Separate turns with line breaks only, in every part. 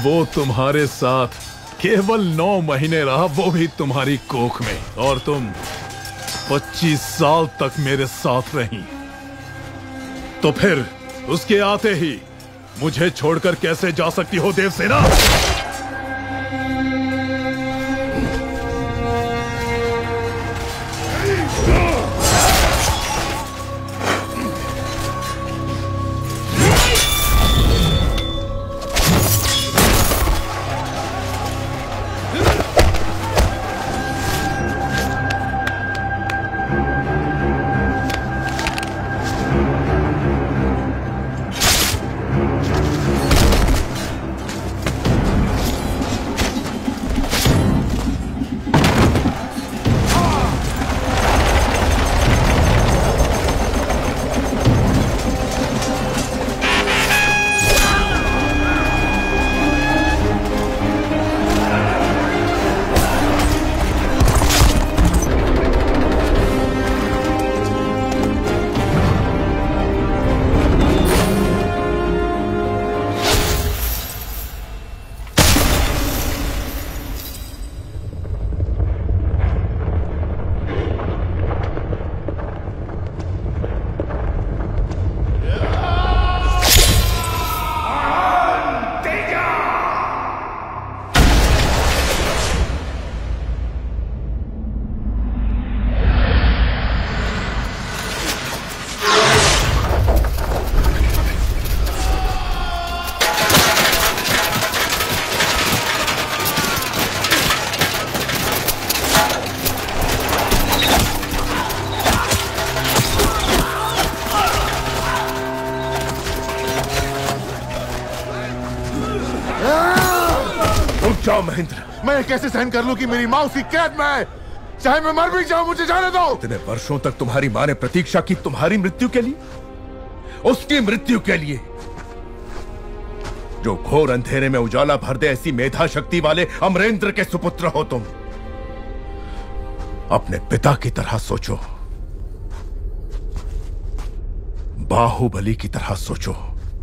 वो तुम्हारे साथ केवल 9 महीने रहा, वो भी तुम्हारी कोख में, और तुम 25 साल तक मेरे साथ रही। तो फिर उसके आते ही मुझे छोड़कर कैसे जा सकती हो देवसेना?
जाओ महेंद्र। मैं कैसे सहन कर लूं कि मेरी माँ उसकी कैद में है? चाहे मैं मर भी जाऊं, मुझे जाने दो।
इतने वर्षों तक तुम्हारी माँ ने प्रतीक्षा की तुम्हारी मृत्यु के लिए, उसकी मृत्यु के लिए, जो घोर अंधेरे में उजाला भर दे ऐसी मेधा शक्ति वाले अमरेंद्र के सुपुत्र हो तुम। अपने पिता की तरह सोचो, बाहुबली की तरह सोचो।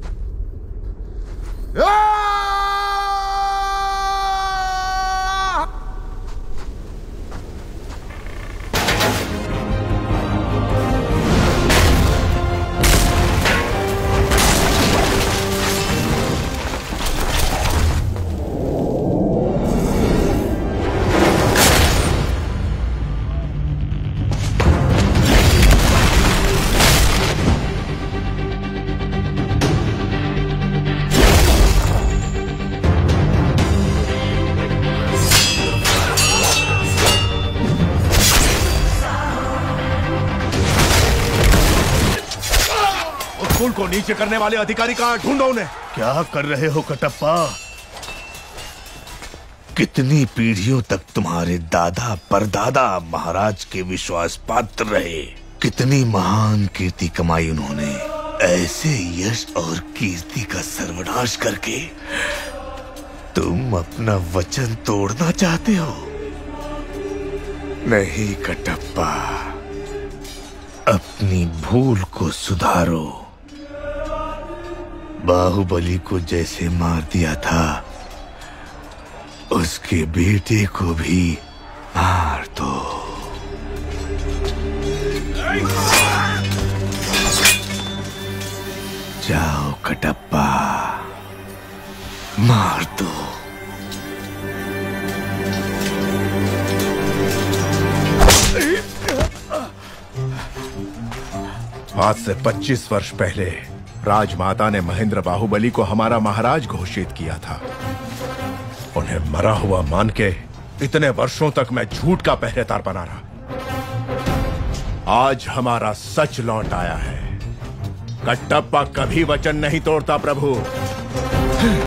कुल को नीचे करने वाले अधिकारी कहां? ढूंढो उन्हें।
क्या कर रहे हो कटप्पा? कितनी पीढ़ियों तक तुम्हारे दादा परदादा महाराज के विश्वास पात्र रहे, कितनी महान कीर्ति कमाई उन्होंने। ऐसे यश और कीर्ति का सर्वनाश करके तुम अपना वचन तोड़ना चाहते हो? नहीं कटप्पा, अपनी भूल को सुधारो। बाहुबली को जैसे मार दिया था, उसके बेटे को भी मार दो। जाओ कटप्पा, मार दो।
आज से 25 वर्ष पहले राजमाता ने महेंद्र बाहुबली को हमारा महाराज घोषित किया था। उन्हें मरा हुआ मान के इतने वर्षों तक मैं झूठ का पहरेदार बना रहा। आज हमारा सच लौट आया है। कटप्पा कभी वचन नहीं तोड़ता प्रभु।